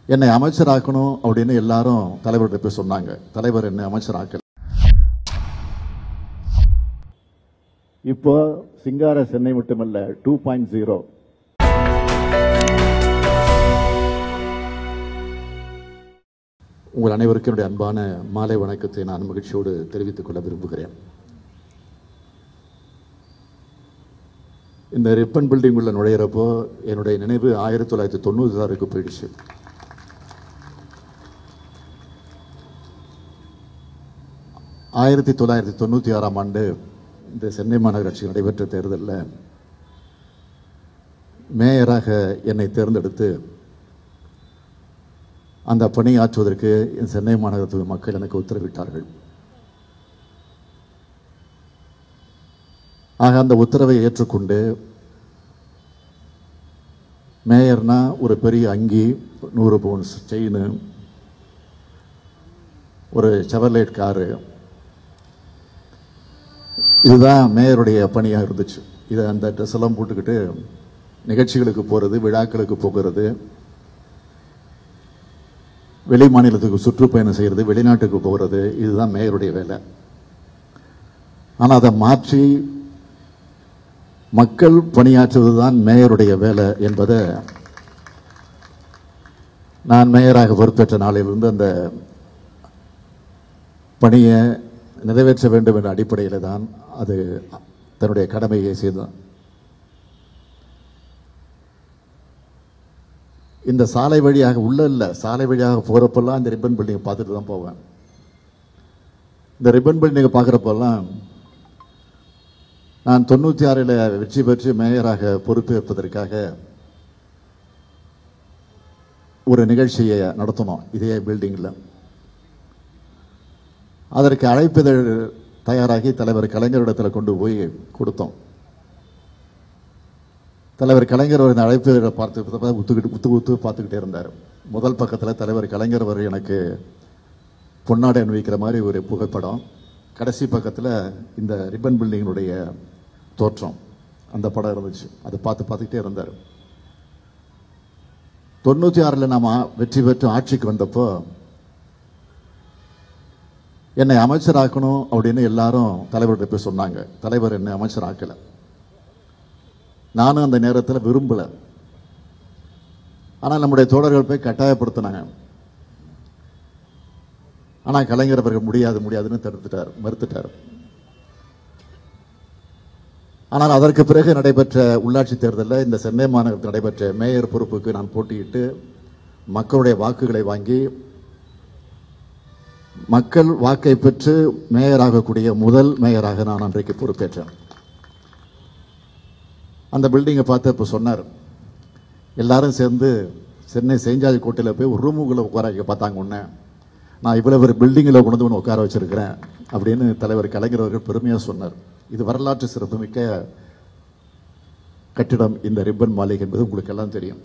என்னை அமைச்சராக்கணும் அப்படின்னு எல்லாரும் தலைவர்கிட்ட போய் சொன்னாங்க. தலைவர் என்னை அமைச்சராக்கல. இப்போ சிங்கார சென்னை மட்டுமல்ல 2.0. உங்கள் அனைவருக்கும் என்னுடைய அன்பான மாலை வணக்கத்தை நான் மகிழ்ச்சியோடு தெரிவித்துக் கொள்ள விரும்புகிறேன். இந்த ரிப்பன் பில்டிங் உள்ள நுழையிறப்போ என்னுடைய நினைவு 1996 போயிடுச்சு. ஆயிரத்தி 1996 ஆண்டு இந்த சென்னை மாநகராட்சி நடைபெற்ற தேர்தலில் மேயராக என்னை தேர்ந்தெடுத்து அந்த பணியாற்றுவதற்கு சென்னை மாநகரத்து மக்கள் எனக்கு உத்தரவிட்டார்கள். ஆக அந்த உத்தரவை ஏற்றுக்கொண்டு மேயர்னா ஒரு பெரிய அங்கி, 100 பவுன்ஸ் செயின், ஒரு செவர்லேட் காரு, இதுதான் மேயருடைய பணியாக இருந்துச்சு. இதை அந்த ட்ரெஸ் எல்லாம் போட்டுக்கிட்டு நிகழ்ச்சிகளுக்கு போகிறது, விழாக்களுக்கு போகிறது, வெளி மாநிலத்துக்கு சுற்றுப்பயணம் செய்கிறது, வெளிநாட்டுக்கு போகிறது, இதுதான் மேயருடைய வேலை. ஆனால் அதை மாற்றி மக்கள் பணியாற்றுவதுதான் மேயருடைய வேலை என்பதை நான் மேயராக பொறுப்பேற்ற நாளிலிருந்து அந்த பணியை நிறைவேற்ற வேண்டும் என்ற அடிப்படையில் தான் அது தன்னுடைய கடமையை செய்தான். இந்த சாலை வழியாக சாலை வழியாக போகிறப்பெல்லாம் இந்த ரிப்பன் பில்டிங்கை பார்த்துட்டு தான் போவேன். இந்த ரிப்பன் பில்டிங்கை பார்க்குறப்பெல்லாம் நான் 96 வெற்றி பெற்று மேயராக பொறுப்பேற்பதற்காக ஒரு நிகழ்ச்சியை நடத்தணும் இதே பில்டிங்கில். அதற்கு அழைப்பிதழ் தயாராகி தலைவர் கலைஞரிடத்தில் கொண்டு போய் கொடுத்தோம். தலைவர் கலைஞர் இந்த அழைப்பிதழை பார்த்து உத்து பார்த்துக்கிட்டே இருந்தார். முதல் பக்கத்தில் தலைவர் கலைஞர் அவர் எனக்கு பொன்னாடை அணிவிக்கிற மாதிரி ஒரு புகைப்படம், கடைசி பக்கத்தில் இந்த ரிப்பன் பில்டிங்கினுடைய தோற்றம், அந்த படம் இருந்துச்சு. அதை பார்த்துக்கிட்டே இருந்தார். 96 நாம் வெற்றி பெற்று ஆட்சிக்கு வந்தப்போ என்னை அமைச்சராக்கணும் அப்படின்னு எல்லாரும் தலைவர்கிட்ட போய் சொன்னாங்க. தலைவர் என்னை அமைச்சராக்கலை. நானும் அந்த நேரத்தில் விரும்பலை. ஆனால் நம்முடைய தோழர்கள் போய் கட்டாயப்படுத்தினாங்க. ஆனால் கலைஞர் அவர்கள் முடியாதுன்னு மறுத்துட்டார். ஆனால் அதற்கு பிறகு நடைபெற்ற உள்ளாட்சி தேர்தலில் இந்த சென்னை மாநகரத்தில் நடைபெற்ற மேயர் பொறுப்புக்கு நான் போட்டியிட்டு மக்களுடைய வாக்குகளை வாங்கி மக்கள் வாக்கை பெற்று மேயராகக்கூடிய முதல் மேயராக நான் அன்றைக்கு பொறுப்பேற்றேன். அந்த பில்டிங்கை பார்த்து இப்போ சொன்னார், எல்லாரும் சேர்ந்து சென்னை செஞ்சாதி கோட்டையில் போய் ஒரு ரூமுக்குள்ளே உட்கார வைக்க பார்த்தாங்க. ஒன்று நான் இவ்வளவு ஒரு பில்டிங்கில் கொண்டு வந்து உட்கார வச்சிருக்கிறேன் அப்படின்னு தலைவர் கலைஞர் அவர்கள் பெருமையாக சொன்னார். இது வரலாற்று சிறப்புமிக்க கட்டிடம் இந்த ரிப்பன் மாளிகை என்பது உங்களுக்கு எல்லாம் தெரியும்.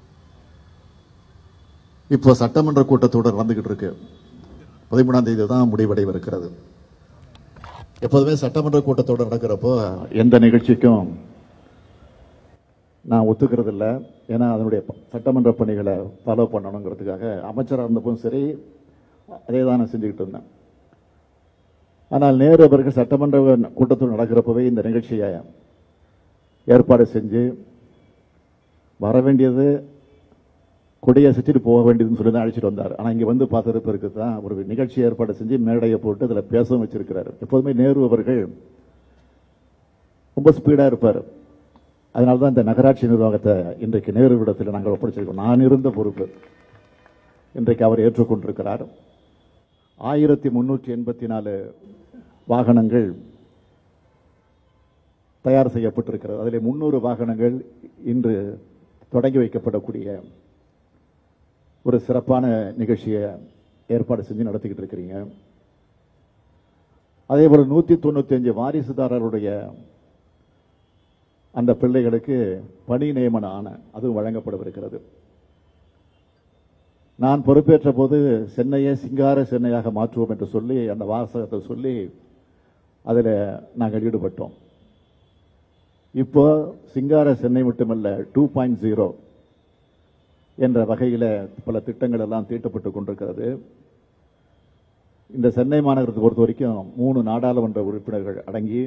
இப்போ சட்டமன்ற கூட்டத்தோடு நடந்துகிட்டு இருக்கு. 13ஆம் தேதி தான் முடிவடைவிருக்கிறது. எப்போதுமே சட்டமன்ற கூட்டத்தோடு நடக்கிறப்போ எந்த நிகழ்ச்சிக்கும் நான் ஒத்துக்கிறது இல்லை. ஏன்னா அதனுடைய சட்டமன்ற பணிகளை ஃபாலோ பண்ணணுங்கிறதுக்காக அமைச்சராக இருந்தப்போதும் சரி அதே தான் நான் செஞ்சுக்கிட்டு இருந்தேன். ஆனால் நேரு அவர்கள் சட்டமன்ற கூட்டத்தோடு நடக்கிறப்பவே இந்த நிகழ்ச்சியை ஏற்பாடு செஞ்சு வர வேண்டியது கொடியை சுற்றிட்டு போக வேண்டியதுன்னு சொல்லி தான் அழைச்சிட்டு வந்தார். ஆனால் இங்கே வந்து பார்த்துருப்பதற்கு தான் ஒரு நிகழ்ச்சி ஏற்பாடு செஞ்சு மேடையை போட்டு அதில் பேசவும் வச்சிருக்கிறாரு. எப்போதுமே நேரு அவர்கள் ரொம்ப ஸ்பீடாக இருப்பார். அதனால தான் இந்த நகராட்சி நிர்வாகத்தை இன்றைக்கு நேரு விடத்தில் நாங்கள் ஒப்படைச்சிருக்கோம். நான் இருந்த பொறுப்பு இன்றைக்கு அவர் ஏற்றுக்கொண்டிருக்கிறார். 1384 வாகனங்கள் தயார் செய்யப்பட்டிருக்கிறது. அதில் 300 வாகனங்கள் இன்று தொடங்கி வைக்கப்படக்கூடிய ஒரு சிறப்பான நிகழ்ச்சியை ஏற்பாடு செஞ்சு நடத்திக்கிட்டு இருக்கிறீங்க. அதே போல 195 வாரிசுதாரருடைய அந்த பிள்ளைகளுக்கு பணி நியமன ஆணை அதுவும் வழங்கப்படவிருக்கிறது. நான் பொறுப்பேற்ற போது சென்னையை சிங்கார சென்னையாக மாற்றுவோம் என்று சொல்லி அந்த வாசகத்தை சொல்லி அதில் நாங்கள் ஈடுபட்டோம். இப்போ சிங்கார சென்னை மட்டுமல்ல 2.0 என்ற வகையில் பல திட்டங்கள் எல்லாம் தீட்டப்பட்டு கொண்டிருக்கிறது. இந்த சென்னை மாநகரத்தை பொறுத்த வரைக்கும் 3 நாடாளுமன்ற உறுப்பினர்கள் அடங்கி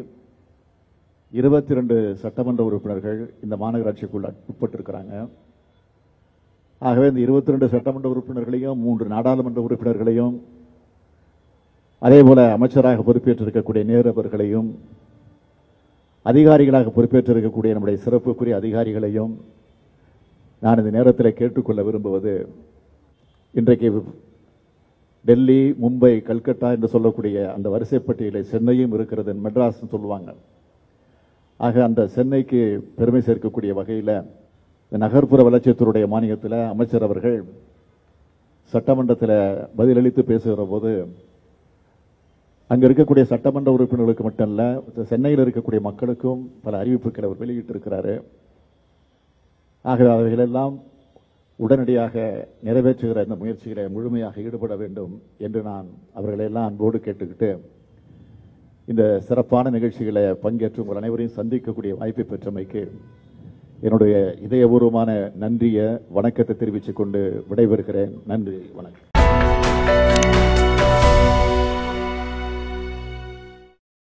22 சட்டமன்ற உறுப்பினர்கள் இந்த மாநகராட்சிக்குள் உட்பட்டிருக்கிறாங்க. ஆகவே இந்த 22 சட்டமன்ற உறுப்பினர்களையும் 3 நாடாளுமன்ற உறுப்பினர்களையும் அதேபோல அமைச்சராக பொறுப்பேற்றிருக்கக்கூடிய நேரு அவர்களையும் அதிகாரிகளாக பொறுப்பேற்றிருக்கக்கூடிய நம்முடைய சிறப்புக்குரிய அதிகாரிகளையும் நான் இந்த நேரத்தில் கேட்டுக்கொள்ள விரும்புவது, இன்றைக்கு டெல்லி, மும்பை, கல்கத்தா என்று சொல்லக்கூடிய அந்த வரிசைப்பட்டியலில் சென்னையும் இருக்கிறது, மெட்ராஸ் சொல்லுவாங்க. ஆக அந்த சென்னைக்கு பெருமை சேர்க்கக்கூடிய வகையில் நகர்ப்புற வளர்ச்சித்துறையுடைய மானியத்தில் அமைச்சர் அவர்கள் சட்டமன்றத்தில் பதிலளித்து பேசுகிற போது அங்க இருக்கக்கூடிய சட்டமன்ற உறுப்பினர்களுக்கு மட்டுமல்ல, சென்னையில் இருக்கக்கூடிய மக்களுக்கும் பல அறிவிப்புகளை அவர் வெளியிட்டிருக்கிறாரு. ஆகவே அவைகளெல்லாம் உடனடியாக நிறைவேற்றுகிற இந்த முயற்சிகளை முழுமையாக ஈடுபட வேண்டும் என்று நான் அவர்களெல்லாம் அன்போடு கேட்டுக்கிட்டு இந்த சிறப்பான நிகழ்ச்சிகளை பங்கேற்று உங்கள் அனைவரையும் சந்திக்கக்கூடிய வாய்ப்பை பெற்றமைக்கு என்னுடைய இதயபூர்வமான நன்றியை, வணக்கத்தை தெரிவித்துக் கொண்டு விடைபெறுகிறேன். நன்றி, வணக்கம்.